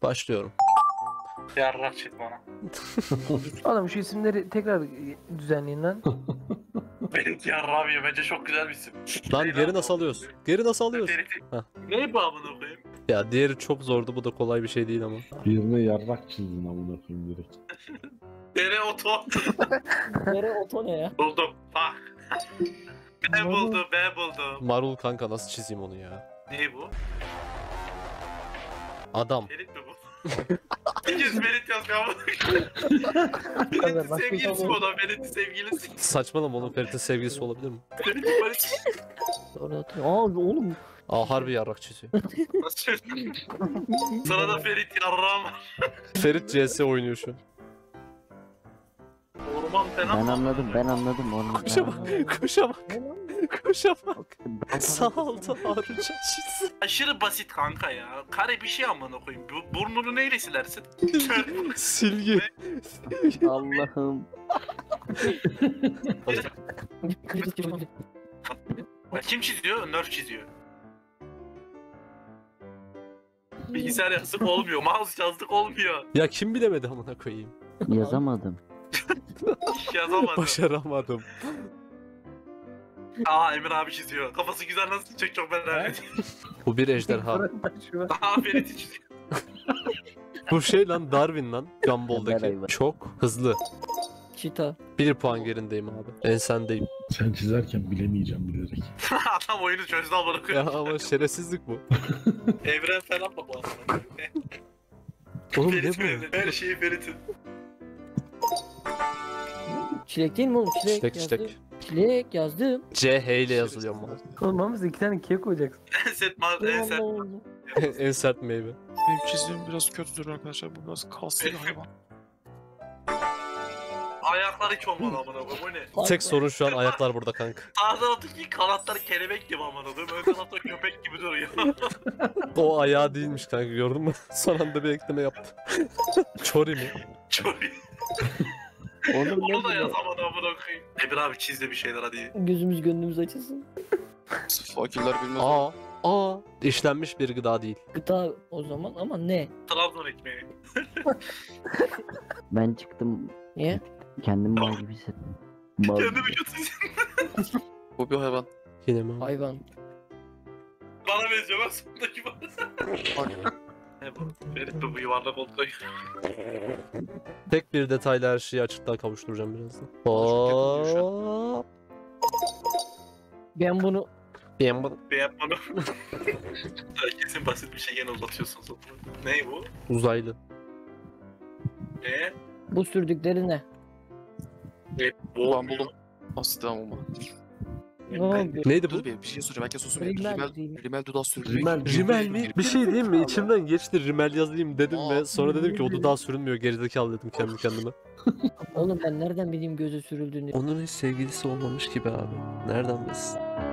Başlıyorum. Yarrak çık bana. Oğlum şu isimleri tekrar düzenleyin lan. Benim yarrağım ya, bence çok güzel bir isim. Lan geri nasıl alıyoruz? Geri nasıl alıyoruz? Heh. Ne bu amına koyayım? Ya diğeri çok zordu, bu da kolay bir şey değil ama. Birine yarrak çizdin amına koyayım direkt. Dere oto. Nere oto ne ya? Buldum. Bak. Ben buldum. Marul kanka, nasıl çizeyim onu ya? Ne bu? Adam. Ferit mi bu? İkiz Ferit yaz kalmadı. Tabii, Ferit'in başka sevgilisi bir bu da. Ferit'in sevgilisi. Saçmalama, onun Ferit'in sevgilisi olabilir mi? Ferit'in Ferit. Doğru oto. Aa oğlum. Aa, harbi yarrak çiziyor. Nasıl? Sırada Ferit yarrağım var. Ferit CS oynuyor şu an. Orman fena. Ben anladım onu. Kuşa bak, kuşa bak, kuşa bak. Sağ alta Haruncan çizdi. Aşırı basit kanka ya. Kare bir şey amına koyayım. Burnunu neyle silersin? Silgi. Allah'ım. Kim çiziyor? Nerf çiziyor. Bilgisayar yazdık olmuyor. Mouse yazdık olmuyor. Ya kim bilemedi amına koyayım. Yazamadım. Hiç yazamadım. Başaramadım. Aa, Emir abi çiziyor. Kafası güzel nasıl çizecek çok merak ediyorum. Bu bir ejderha. Aa, Ferit'i çiziyor. Bu şey lan, Darwin lan. Gumball'daki. Hayvan. Çok hızlı. Çita. 1 puan gerindeyim abi. Ensendeyim. Sen çizerken bilemeyeceğim bilerek. Adam oyunu çözdü amına Ya koyayım. ama şerefsizlik bu. Evren falan bak bu adamın. Oğlum ne Ferit bu? mi? Her şeyi Ferit'in. Çilek değil mi oğlum? Çilek, Çilek yazdım. çilek. Çilek yazdım. C ile yazılıyor mu? Oğlum Mahmut 2 tane ikiye koyacaksın. En set. En sert meyve. Benim çizdiğim biraz kötüdür arkadaşlar. Bu biraz kaslı bir hayvan. Ayaklar hiç olmadı amına koyayım. O ne? Tek sorun şu an ayaklar burada kanka. Sağ taraftaki kanatlar kelebek gibi amına koyayım. Ön tarafta köpek gibi duruyor. O ayağı değilmiş kanka, gördün mü? Son anda bir ekleme yaptı. Çori mi? Çok iyi. Oğlum ne Onu da bu? yazamadı amına koyayım. Emir abi çiz de bir şeyler hadi. Gözümüz gönlümüz açılsın. Fakirler bilmez. Aa, işlenmiş bir gıda değil. Gıda o zaman ama ne? Trabzon ekmeği. Ben çıktım. Niye? Kendim mal gibi hissettim. Mal. Kendimi kötü. Bu bir hayvan. Yine mi? Hayvan. Bana benziyor bak sondaki bana. Ne bu? Ferit bu yuvarlak oldu. Tek bir detayla her şeyi açıklığa kavuşturacağım birazdan. Hop. Ben bunu Ben bunu Beğen bunu. Kesin basit bir şey gene uzatıyorsunuz. Ne bu? uzaylı. Ne? bu sürdükleri ne? Ne? Ben buldum. Asit ama. Ne oldu? Neydi bu? Dur bir şey soracağım. Belki sosu Rimel değil. Rimel dudağı sürülüyor. Rimel. Mi? Bir şey diyeyim mi? İçimden geçti, rimel yazayım dedim ve sonra dedim ki o dudağı sürünmüyor, gerizekalı dedim kendi kendime. Oğlum ben nereden bileyim göze sürüldüğünü? Onun hiç sevgilisi olmamış gibi abi. Nereden bilsin?